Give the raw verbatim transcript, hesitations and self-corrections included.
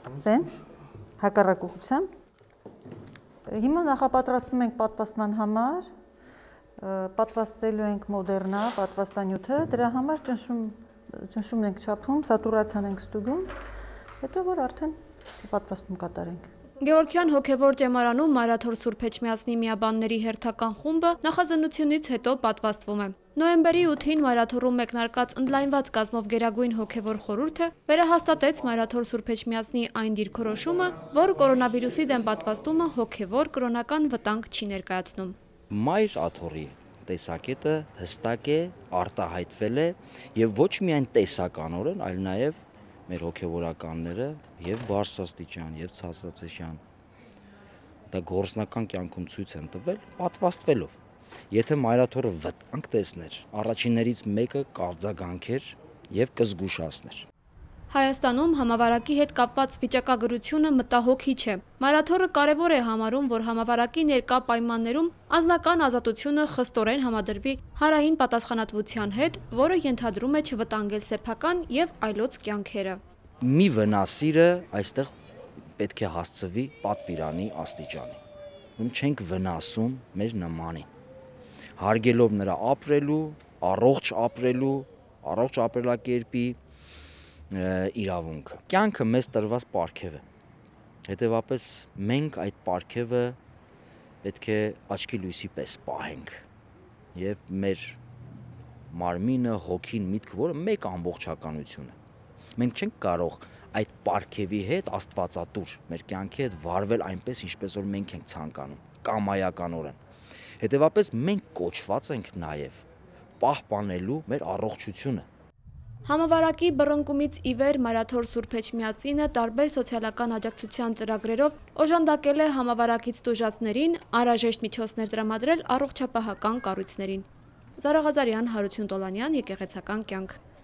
Սենց, հակառակ ուղղությամբ։ Հիմա նախապատրաստում ենք պատվաստման համար, պատվաստելու ենք մոդեռնա, պատվաստանյութը, դրա համար ճնշումն ենք չափում, սատուրացիան ենք ստուգում, հետո որ արդեն պատվաստում կատարենք։ Գևորգյան հոգևոր ճեմարանում Մարաթոր Սուրբ Էջմիածնի միաբանների հերթական խումբը նախաձեռնությունից հետո պատվաստվում է։ Նոյեմբերի ութին Մարաթորում մեկնարկած ընդլայնված կազմով Գերագույն հոգևոր խորհուրդը վերահաստատեց Մարաթոր Սուրբ Էջմիածնի այն դիրքորոշումը, որ կորոնավիրուսի դեմ պատվաստումը հոգևոր կրոնական վտանգ չի ներկայացնում։ Մայր աթոռի տեսակետը հստակ է, արտահայտվել է եւ ոչ միայն տեսականորեն, այլ նաեւ մեր հոգևորականները եւ բարձրաստիճան եւ ցածրաստիճան դա գործնական կյանքում ցույց են տվել պատվաստվելով։ Եթե Մայրաթոռը վտանգ տեսներ, առաջիններից մեկը կարձագանքեր եւ կզգուշացներ։ Հայաստանում համավարակի հետ կապված վիճակագրությունը մտահոգիչ է։ Մայրաթոռը կարևոր է համարում, որ համավարակի ներկա պայմաններում անձնական ազատությունը խստորեն համադրվի հանրային պատասխանատվության հետ, որը ենթադրում է չվտանգել սեփական եւ այլոց կյանքերը։ Մի վնասիրը այստեղ պետք է հասցվի պատվիրանի աստիճանի։ Ում չենք վնասում մեր նմանին, հարգելով նրա ապրելու, առողջ ապրելու, առողջ ապրելակերպի իրավունքը։ Կյանքը մեզ տրված պարգև է։ Հետևաբար մենք այդ պարգևը պետք է աչքի լույսի պես պահենք եւ մեր մարմինը, հոգին, միտքը, որը մեկ ամբողջականություն է։ Մենք չենք կարող այդ պարգևի հետ աստվածատուր մեր կյանքի հետ վարվել այնպես, ինչպես որ մենք ենք ցանկանում, կամայականորեն։ Հետևաբար մենք կոչված ենք նաեւ պահպանելու մեր առողջությունը։ Համավարակի բռնկումից ի վեր Մարաթոր Սուրբ Էջմիածինը տարբեր սոցիալական աջակցության ծրագրերով օժանդակել է համավարակից տուժածներին անհրաժեշտ միջոցներ տրամադրել առողջապահական կառույցներին։ Զարա Ղազարյան, Հարություն Տոլանյան, Եկեղեցական կյանք։